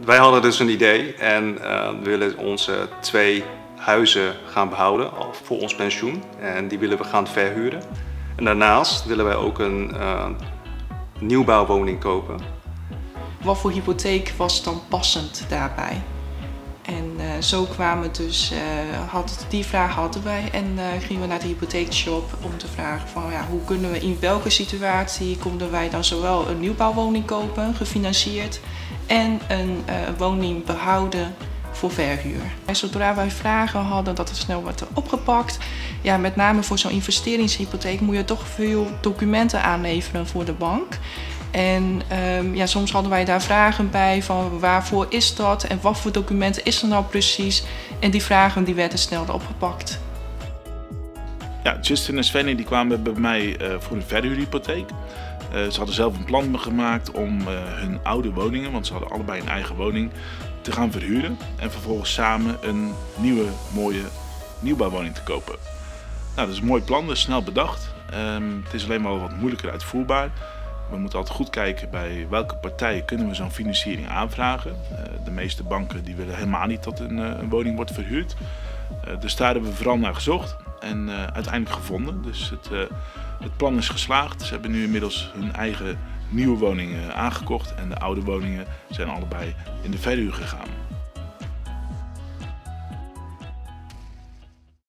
Wij hadden dus een idee en we willen onze 2 huizen gaan behouden voor ons pensioen. En die willen we gaan verhuren. En daarnaast willen wij ook een nieuwbouwwoning kopen. Wat voor hypotheek was dan passend daarbij? En zo kwamen dus, die vraag hadden wij en gingen we naar de hypotheekshop om te vragen van ja, hoe kunnen we, in welke situatie konden wij dan zowel een nieuwbouwwoning kopen, gefinancierd, en een woning behouden voor verhuur. En zodra wij vragen hadden, dat het snel werd opgepakt. Ja, met name voor zo'n investeringshypotheek moet je toch veel documenten aanleveren voor de bank. En ja, soms hadden wij daar vragen bij van waarvoor is dat en wat voor documenten is er nou precies. En die vragen die werden snel opgepakt. Ja, Justin en Svenny die kwamen bij mij voor een verhuurhypotheek. Ze hadden zelf een plan gemaakt om hun oude woningen, want ze hadden allebei een eigen woning, te gaan verhuren. En vervolgens samen een nieuwe, mooie nieuwbouwwoning te kopen. Nou, dat is een mooi plan, dat is snel bedacht. Het is alleen wel wat moeilijker uitvoerbaar. We moeten altijd goed kijken bij welke partijen kunnen we zo'n financiering aanvragen. De meeste banken die willen helemaal niet dat een woning wordt verhuurd. Dus daar hebben we vooral naar gezocht en uiteindelijk gevonden. Dus het plan is geslaagd. Ze hebben nu inmiddels hun eigen nieuwe woningen aangekocht en de oude woningen zijn allebei in de verhuur gegaan.